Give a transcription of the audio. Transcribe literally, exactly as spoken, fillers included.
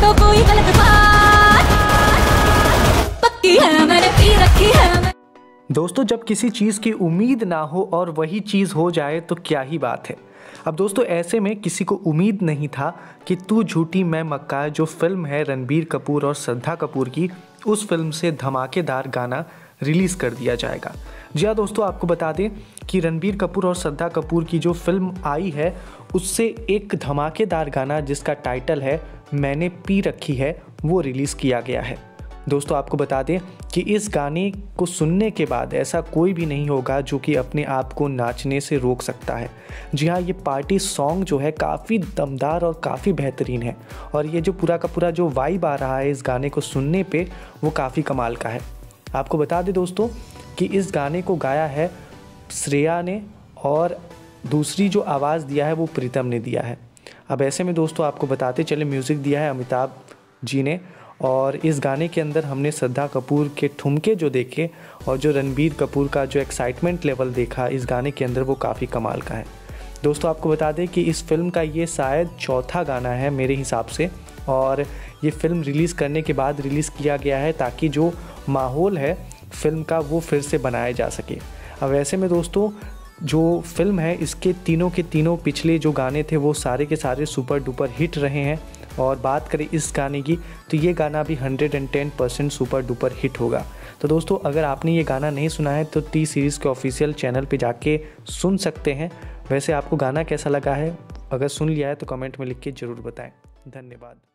तो कोई गलत बात, पक्की है मैंने पी रखी है। दोस्तों, जब किसी चीज़ की उम्मीद ना हो और वही चीज़ हो जाए तो क्या ही बात है। अब दोस्तों, ऐसे में किसी को उम्मीद नहीं था कि तू झूठी मैं मक्का, जो फिल्म है रणबीर कपूर और श्रद्धा कपूर की, उस फिल्म से धमाकेदार गाना रिलीज़ कर दिया जाएगा। जी हाँ दोस्तों, आपको बता दें कि रणबीर कपूर और श्रद्धा कपूर की जो फिल्म आई है उससे एक धमाकेदार गाना जिसका टाइटल है मैंने पी रखी है, वो रिलीज़ किया गया है। दोस्तों, आपको बता दें कि इस गाने को सुनने के बाद ऐसा कोई भी नहीं होगा जो कि अपने आप को नाचने से रोक सकता है। जी हाँ, ये पार्टी सॉन्ग जो है काफ़ी दमदार और काफ़ी बेहतरीन है और ये जो पूरा का पूरा जो वाइब आ रहा है इस गाने को सुनने पे वो काफ़ी कमाल का है। आपको बता दें दोस्तों कि इस गाने को गाया है श्रेया ने और दूसरी जो आवाज़ दिया है वो प्रीतम ने दिया है। अब ऐसे में दोस्तों आपको बताते चले, म्यूज़िक दिया है अमिताभ जी ने और इस गाने के अंदर हमने श्रद्धा कपूर के ठुमके जो देखे और जो रणबीर कपूर का जो एक्साइटमेंट लेवल देखा इस गाने के अंदर वो काफ़ी कमाल का है। दोस्तों, आपको बता दें कि इस फिल्म का ये शायद चौथा गाना है मेरे हिसाब से और ये फिल्म रिलीज़ करने के बाद रिलीज़ किया गया है ताकि जो माहौल है फिल्म का वो फिर से बनाया जा सके। अब ऐसे में दोस्तों, जो फिल्म है इसके तीनों के तीनों पिछले जो गाने थे वो सारे के सारे सुपर डुपर हिट रहे हैं और बात करें इस गाने की तो ये गाना भी hundred and ten percent super duper hit होगा। तो दोस्तों, अगर आपने ये गाना नहीं सुना है तो टी सीरीज़ के ऑफिशियल चैनल पे जाके सुन सकते हैं। वैसे आपको गाना कैसा लगा है, अगर सुन लिया है तो कमेंट में लिख के ज़रूर बताएं। धन्यवाद।